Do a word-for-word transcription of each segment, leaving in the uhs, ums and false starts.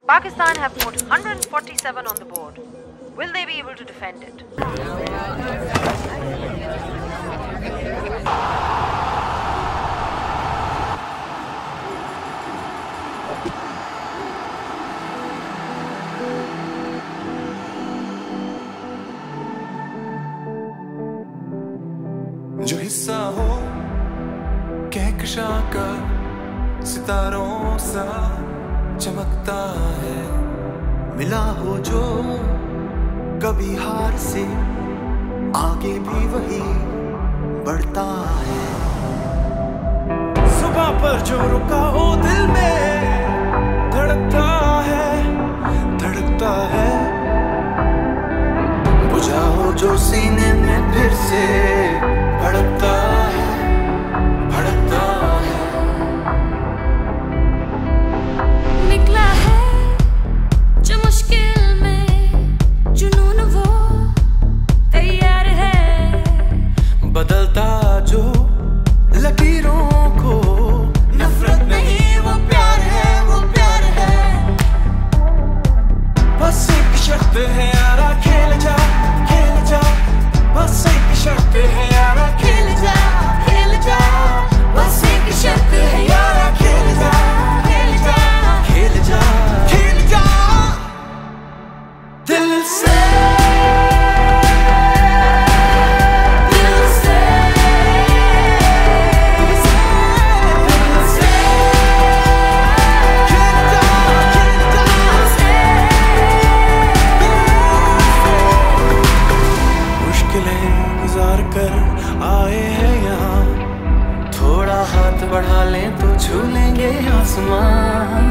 Pakistan have put one hundred forty-seven on the board. Will they be able to defend it? जो हिस्सा हो कहकशा का सितारों सा चमकता है, मिला हो जो कभी हार से आगे भी वही बढ़ता है। सुबह पर जो रुका हो दिल में धड़कता है, धड़कता है। बुझा हो जो सीने में फिर से भड़कता है, भड़कता है। निकला है जो मुश्किल में जुनून वो तैयार है, बदलता जो लकीरों को नफरत नहीं वो प्यार है, वो प्यार है। बस एक शर्त है यारा खेल जा, खेल जा। बस एक शर्त है यारा खेल जा, खेल जा। बस एक शर्त है यारा खेल जा, खेल जा, खेल जा, खेल जा दिल से। गुजार कर आए हैं यहाँ, थोड़ा हाथ बढ़ा लें तो छू लेंगे आसमान,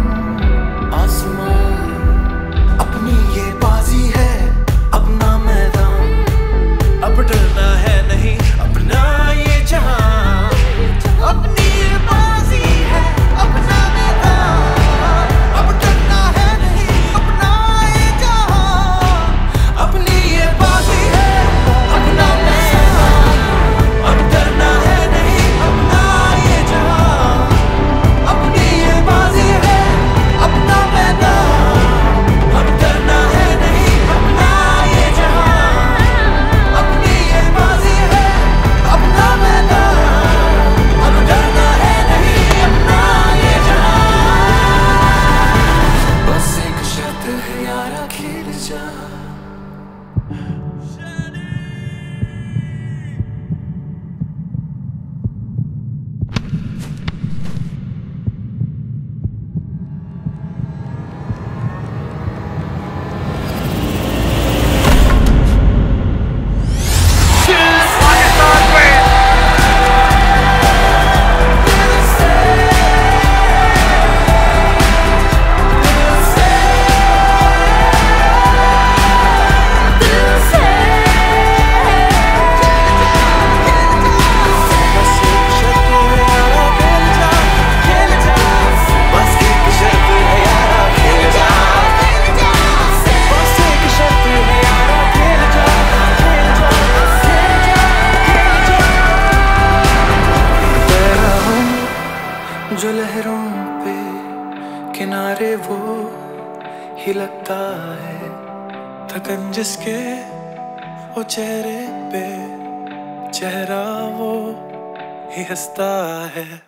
आसमान। अपनी ये बाजी है, अपना मैदान, अब डरना है नहीं अपना ये जहां। अपनी ये बाजी है, अपना मैदान, अब डरना है नहीं अपना ये जहां। अपनी ये बाजी है, जो लहरों पे किनारे वो ही लगता है, थकन जिसके वो चेहरे पे चेहरा वो ही हंसता है।